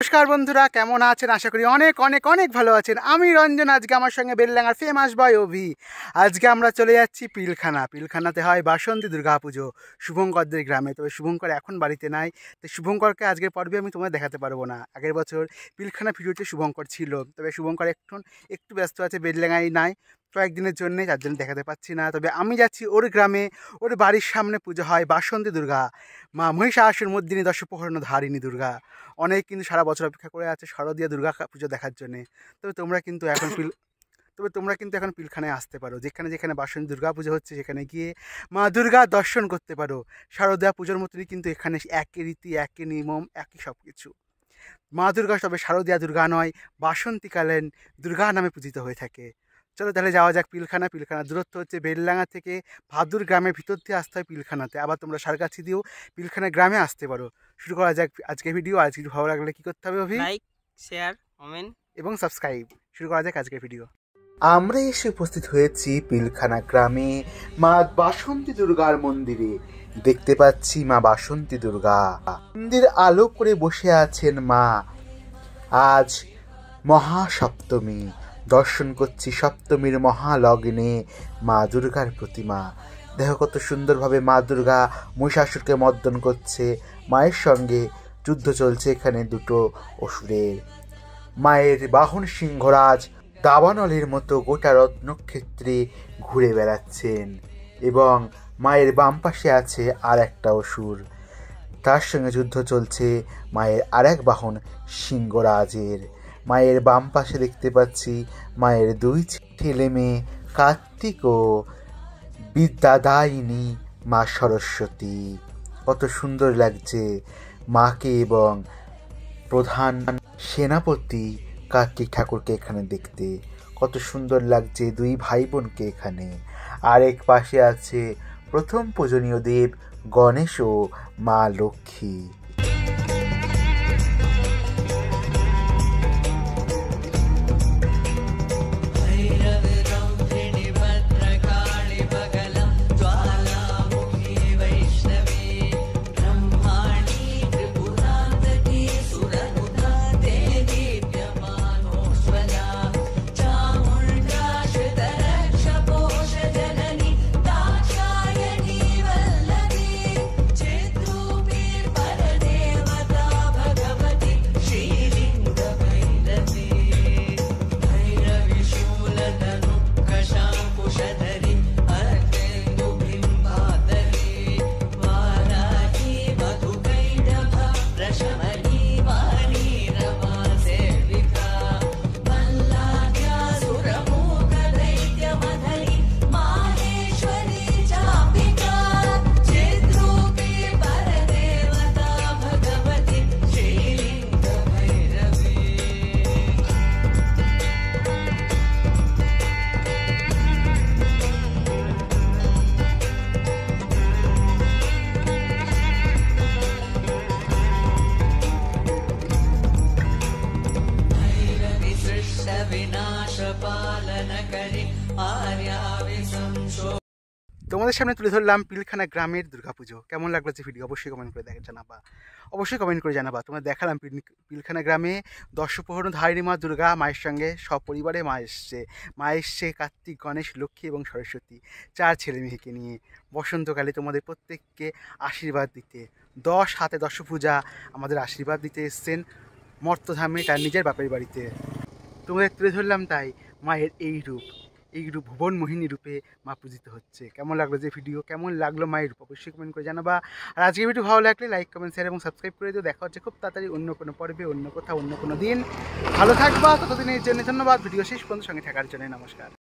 নমস্কার বন্ধুরা, কেমন আছেন? আশা করি অনেক অনেক অনেক ভালো আছেন। আমি রঞ্জন, আজকে আমার সঙ্গে বেলডাঙ্গার ফেমাস বয় অভি। আজকে আমরা চলে যাচ্ছি পিলখানাতে হয় বাসন্তী দুর্গা পুজো শুভঙ্করদের গ্রামে। তবে শুভঙ্কর এখন বাড়িতে নাই, তো শুভঙ্করকে আজকের পর্বে আমি তোমাদের দেখাতে পারবো না। আগের বছর পিলখানা ভিডিওতে শুভঙ্কর ছিল, তবে শুভঙ্কর একটু ব্যস্ত আছে, বেলডাঙ্গায় নাই কয়েকদিনের জন্যে, তার জন্য দেখাতে পাচ্ছি না। তবে আমি যাচ্ছি ওর গ্রামে। ওর বাড়ির সামনে পুজো হয় বাসন্তী দুর্গা, মা মহিষাসুরমর্দিনী দশপ্রহরণ ধারিণী দুর্গা। অনেক কিন্তু সারা বছর অপেক্ষা করে আছে শারদীয়া দুর্গা পুজো দেখার জন্যে। তবে তোমরা কিন্তু এখন পিলখানায় আসতে পারো, যেখানে যেখানে বাসন্তী দুর্গা পুজো হচ্ছে সেখানে গিয়ে মা দুর্গা দর্শন করতে পারো। শারদীয়া পুজোর মতনই কিন্তু এখানে একই রীতি, একই নিয়ম, একই সব কিছু। মা দুর্গা তবে শারদীয়া দুর্গা নয়, বাসন্তীকালীন দুর্গা নামে পূজিত হয়ে থাকে। চলো তাহলে যাওয়া যাক পিলখানার দূরত্ব হচ্ছে বেলডাঙ্গা থেকে ভাদুর গ্রামের ভিতর দিয়ে আসতে হয় পিলখানাতে। আবার তোমরা সারগাছি দিয়েও পিলখানা গ্রামে আসতে পারো। শুরু করা যাক আজকের ভিডিও। আজকে ভালো লাগলে কি করতে হবে অভি? লাইক, শেয়ার, কমেন্ট এবং সাবস্ক্রাইব। শুরু করা যাক আজকের ভিডিও। আমরা এসে উপস্থিত হয়েছি পিলখানা গ্রামে মা বাসন্তী দুর্গার মন্দিরে। দেখতে পাচ্ছি মা বাসন্তী দুর্গা মন্দির আলো করে বসে আছেন মা। আজ মহাসপ্তমী, দর্শন করছি সপ্তমীর মহালগ্নে মা দুর্গার প্রতিমা। দেখো কত সুন্দরভাবে মা দুর্গা মহিষাসুরকে মর্দন করছে। মায়ের সঙ্গে যুদ্ধ চলছে এখানে দুটো অসুরের। মায়ের বাহন সিংহরাজ দাবানলের মতো গোটা রত্নক্ষেত্রে ঘুরে বেড়াচ্ছেন, এবং মায়ের বাম পাশে আছে আর একটা অসুর, তার সঙ্গে যুদ্ধ চলছে মায়ের আর এক বাহন সিংহরাজের। মায়ের বাম পাশে দেখতে পাচ্ছি মায়ের দুই ছেলে মেয়ে কার্তিক ও বিদ্যাদায়িনী মা সরস্বতী। কত সুন্দর লাগছে মাকে এবং প্রধান সেনাপতি কার্তিক ঠাকুরকে এখানে দেখতে। কত সুন্দর লাগছে দুই ভাই বোনকে এখানে। আর এক পাশে আছে প্রথম পূজনীয় দেব গণেশ ও মা লক্ষ্মী। তোমাদের সামনে তুলে ধরলাম পিলখানা গ্রামের দুর্গাপুজো। কেমন লাগলো যে ভিডিও অবশ্যই কমেন্ট করে জানাবা। তোমরা দেখালাম পিলখানা গ্রামে দশপ্রহরণ ধারিণী মা দুর্গা, মায়ের সঙ্গে সপরিবারে মা এসছে কার্তিক, গণেশ, লক্ষ্মী এবং সরস্বতী, 4 ছেলে মেয়েকে নিয়ে বসন্তকালে তোমাদের প্রত্যেককে আশীর্বাদ দিতে। 10 হাতে দশভুজা আমাদের আশীর্বাদ দিতে এসছেন মর্তধামে, তার নিজের বাপের বাড়িতে। তোমাদের তুলে ধরলাম তাই মায়ের এই রূপ ভুবন মোহিনী রূপে মা পূজিত হচ্ছে। কেমন লাগলো যে ভিডিও, কেমন লাগলো মায়ের রূপ অবশ্যই কমেন্ট করে জানাবা। আর আজকের ভিডিও ভালো লাগলে লাইক, কমেন্ট, শেয়ার এবং সাবস্ক্রাইব করে দিও। দেখা হচ্ছে খুব তাড়াতাড়ি অন্য কোনো পর্বে, অন্য কোথাও, অন্য কোনো দিন। ভালো থাকবা, ততদিনের জন্য ধন্যবাদ। ভিডিও শেষ পর্যন্ত সঙ্গে থাকার জন্য নমস্কার।